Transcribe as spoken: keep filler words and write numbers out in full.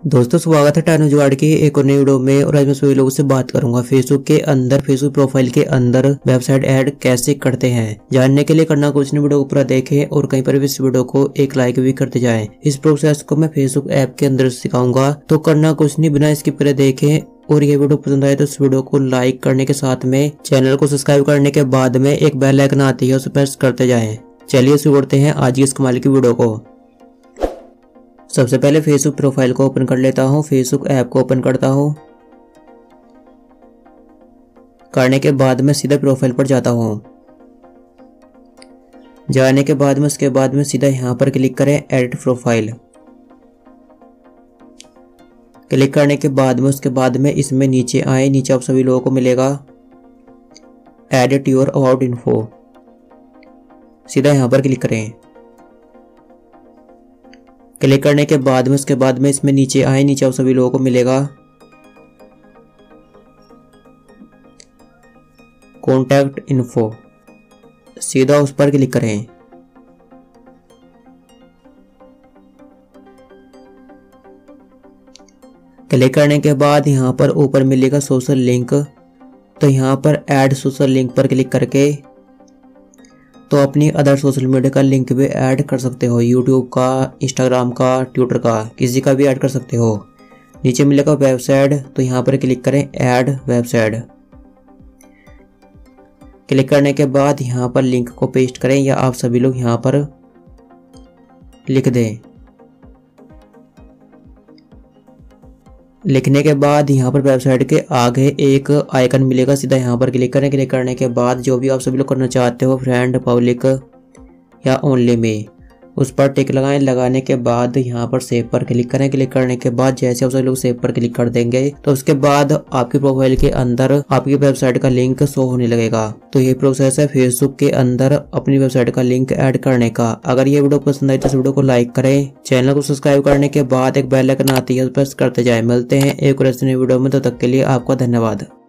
दोस्तों स्वागत है टाइनो जुगाड़ की एक और नई वीडियो में। और आज मैं सभी लोगों से बात करूंगा फेसबुक के अंदर फेसबुक प्रोफाइल के अंदर वेबसाइट ऐड कैसे करते हैं। जानने के लिए करना कुछ नहीं, वीडियो को पूरा देखें और कहीं पर भी इस वीडियो को एक लाइक भी करते जाएं। इस प्रोसेस को मैं फेसबुक ऐप के अंदर सिखाऊंगा, तो करना कुछ नहीं, बिना स्किप करे देखें। और ये वीडियो पसंद आए तो इस वीडियो को लाइक करने के साथ में चैनल को सब्सक्राइब करने के बाद में एक बेल आइकन आती है, उसे प्रेस करते जाएं। चलिए शुरू करते हैं आज की इस कमाल की वीडियो को। सबसे पहले फेसबुक प्रोफाइल को ओपन कर लेता हूं, फेसबुक ऐप को ओपन करता हूं। करने के बाद में सीधा प्रोफाइल पर जाता हूं। जाने के बाद में उसके बाद में सीधा यहां पर क्लिक करें एडिट प्रोफाइल। क्लिक करने के बाद में उसके बाद में इसमें नीचे आए, नीचे आप सभी लोगों को मिलेगा एडिट योर अबाउट इन्फो। सीधा यहां पर क्लिक करें। क्लिक करने के बाद में उसके बाद में इसमें नीचे आए, नीचे आप सभी लोगों को मिलेगा कॉन्टैक्ट इन्फो। सीधा उस पर क्लिक करें। क्लिक करने के बाद यहां पर ऊपर मिलेगा सोशल लिंक, तो यहां पर ऐड सोशल लिंक पर क्लिक करके तो अपनी अदर सोशल मीडिया का लिंक भी ऐड कर सकते हो। यूट्यूब का, इंस्टाग्राम का, ट्विटर का, किसी का भी ऐड कर सकते हो। नीचे मिलेगा वेबसाइट, तो यहाँ पर क्लिक करें ऐड वेबसाइट। क्लिक करने के बाद यहाँ पर लिंक को पेस्ट करें या आप सभी लोग यहाँ पर लिख दें। लिखने के बाद यहाँ पर वेबसाइट के आगे एक आइकन मिलेगा, सीधा यहाँ पर क्लिक करें। क्लिक करने के बाद जो भी आप सभी लोग करना चाहते हो, फ्रेंड, पब्लिक या ओनली में, उस पर टिक लगाएं। लगाने के बाद यहाँ पर सेव पर क्लिक करें। क्लिक करने के बाद जैसे आप सभी लोग सेव पर क्लिक कर देंगे तो उसके बाद आपकी प्रोफाइल के अंदर आपकी वेबसाइट का लिंक शो होने लगेगा। तो ये प्रोसेस है फेसबुक के अंदर अपनी वेबसाइट का लिंक ऐड करने का। अगर ये वीडियो पसंद आई तो इस वीडियो को लाइक करें, चैनल को सब्सक्राइब करने के बाद एक बेल आइकन आती है, प्रेस करते जाए। मिलते हैं एक और ऐसी नई वीडियो में, तब तक के लिए आपका धन्यवाद।